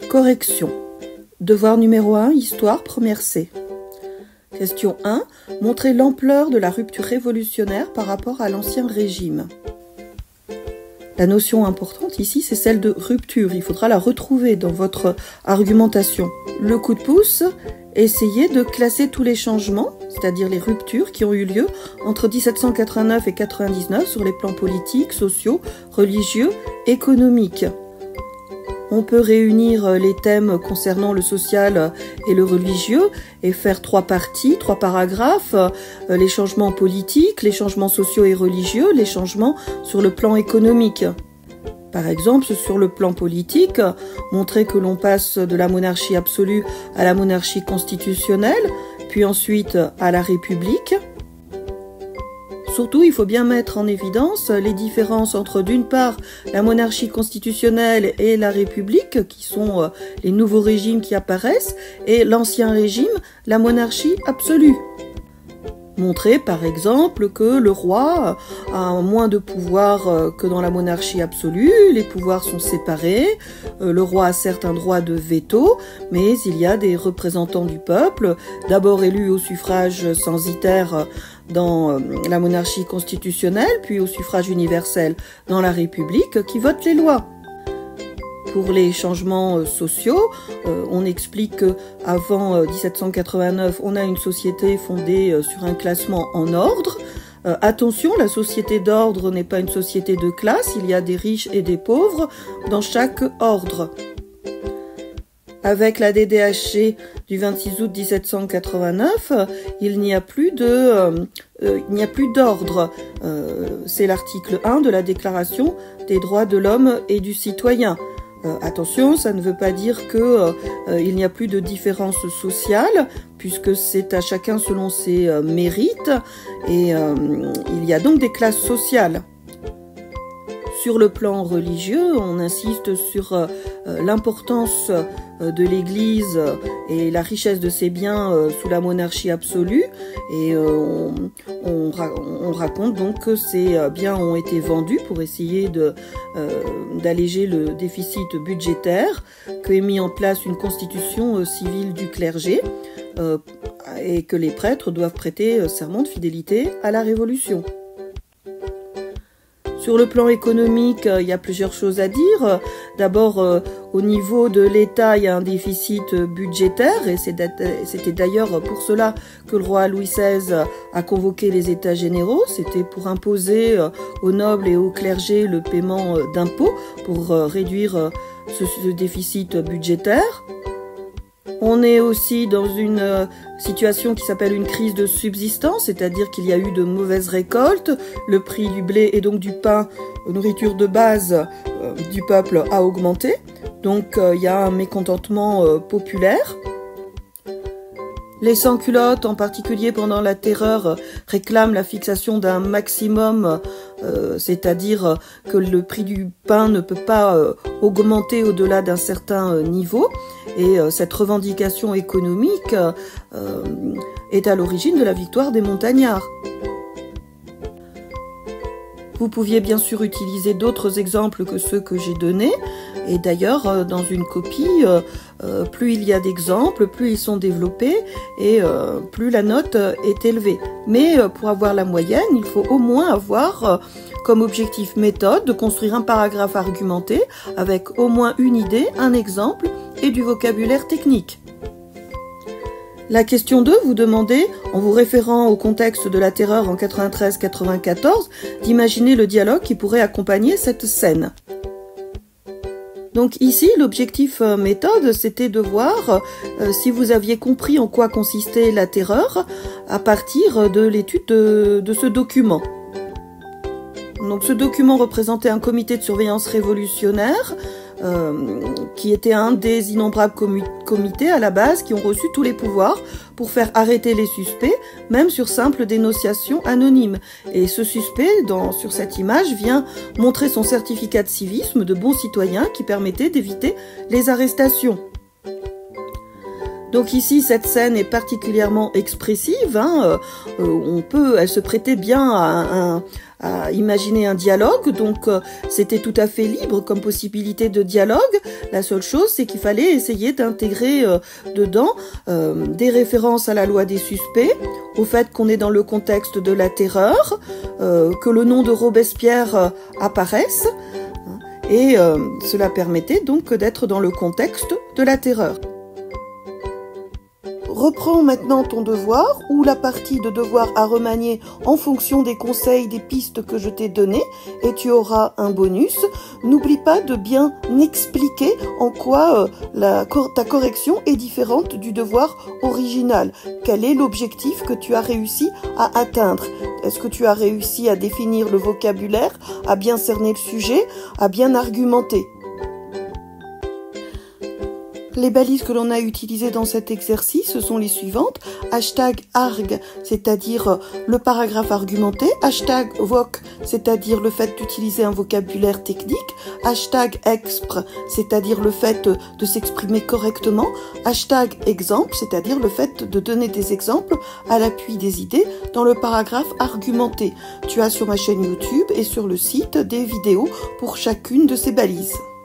Correction. Devoir numéro 1, Histoire, première C. Question 1. Montrer l'ampleur de la rupture révolutionnaire par rapport à l'ancien régime. La notion importante ici, c'est celle de rupture. Il faudra la retrouver dans votre argumentation. Le coup de pouce, essayez de classer tous les changements, c'est-à-dire les ruptures qui ont eu lieu entre 1789 et 99 sur les plans politiques, sociaux, religieux, économiques. On peut réunir les thèmes concernant le social et le religieux et faire 3 parties, 3 paragraphes, les changements politiques, les changements sociaux et religieux, les changements sur le plan économique. Par exemple, sur le plan politique, montrer que l'on passe de la monarchie absolue à la monarchie constitutionnelle, puis ensuite à la République. Surtout, il faut bien mettre en évidence les différences entre, d'une part, la monarchie constitutionnelle et la République, qui sont les nouveaux régimes qui apparaissent, et l'ancien régime, la monarchie absolue. Montrer, par exemple, que le roi a moins de pouvoir que dans la monarchie absolue, les pouvoirs sont séparés, le roi a certes un droit de veto, mais il y a des représentants du peuple, d'abord élus au suffrage censitaire dans la monarchie constitutionnelle, puis au suffrage universel dans la République, qui votent les lois. Pour les changements sociaux, on explique qu'avant 1789, on a une société fondée sur un classement en ordre. Attention, la société d'ordre n'est pas une société de classe, il y a des riches et des pauvres dans chaque ordre. Avec la DDHG du 26 août 1789, il n'y a plus d'ordre. C'est l'article 1 de la Déclaration des droits de l'homme et du citoyen. Attention, ça ne veut pas dire qu'il n'y a plus de différence sociale, puisque c'est à chacun selon ses mérites, et il y a donc des classes sociales. Sur le plan religieux, on insiste sur l'importance de l'Église et la richesse de ses biens sous la monarchie absolue, et on raconte donc que ces biens ont été vendus pour essayer d'alléger le déficit budgétaire, qu'est mis en place une constitution civile du clergé, et que les prêtres doivent prêter serment de fidélité à la Révolution. Sur le plan économique, il y a plusieurs choses à dire. D'abord, au niveau de l'État, il y a un déficit budgétaire, et c'était d'ailleurs pour cela que le roi Louis XVI a convoqué les États généraux. C'était pour imposer aux nobles et aux clergés le paiement d'impôts pour réduire ce déficit budgétaire. On est aussi dans une situation qui s'appelle une crise de subsistance, c'est-à-dire qu'il y a eu de mauvaises récoltes, le prix du blé et donc du pain, nourriture de base du peuple, a augmenté. Donc il y a un mécontentement populaire. Les sans-culottes, en particulier pendant la Terreur, réclament la fixation d'un maximum, c'est-à-dire que le prix du pain ne peut pas augmenter au-delà d'un certain niveau. Et cette revendication économique est à l'origine de la victoire des montagnards. Vous pouviez bien sûr utiliser d'autres exemples que ceux que j'ai donnés. Et d'ailleurs, dans une copie, plus il y a d'exemples, plus ils sont développés et plus la note est élevée. Mais pour avoir la moyenne, il faut au moins avoir comme objectif méthode de construire un paragraphe argumenté avec au moins une idée, un exemple et du vocabulaire technique. La question 2, vous demandez, en vous référant au contexte de la Terreur en 93-94, d'imaginer le dialogue qui pourrait accompagner cette scène. Donc ici, l'objectif méthode, c'était de voir si vous aviez compris en quoi consistait la Terreur à partir de l'étude de ce document. Donc ce document représentait un comité de surveillance révolutionnaire qui était un des innombrables comités à la base qui ont reçu tous les pouvoirs pour faire arrêter les suspects, même sur simple dénonciation anonyme. Et ce suspect, sur cette image, vient montrer son certificat de civisme de bon citoyen qui permettait d'éviter les arrestations. Donc ici, cette scène est particulièrement expressive, hein. Elle se prêtait bien à imaginer un dialogue, donc c'était tout à fait libre comme possibilité de dialogue. La seule chose, c'est qu'il fallait essayer d'intégrer dedans des références à la loi des suspects, au fait qu'on est dans le contexte de la terreur, que le nom de Robespierre apparaisse, et cela permettait donc d'être dans le contexte de la terreur. Reprends maintenant ton devoir ou la partie de devoir à remanier en fonction des conseils, des pistes que je t'ai données, et tu auras un bonus. N'oublie pas de bien expliquer en quoi ta correction est différente du devoir original. Quel est l'objectif que tu as réussi à atteindre? Est-ce que tu as réussi à définir le vocabulaire, à bien cerner le sujet, à bien argumenter? Les balises que l'on a utilisées dans cet exercice sont les suivantes. Hashtag arg, c'est-à-dire le paragraphe argumenté. Hashtag voc, c'est-à-dire le fait d'utiliser un vocabulaire technique. Hashtag expr, c'est-à-dire le fait de s'exprimer correctement. Hashtag exemple, c'est-à-dire le fait de donner des exemples à l'appui des idées dans le paragraphe argumenté. Tu as sur ma chaîne YouTube et sur le site des vidéos pour chacune de ces balises.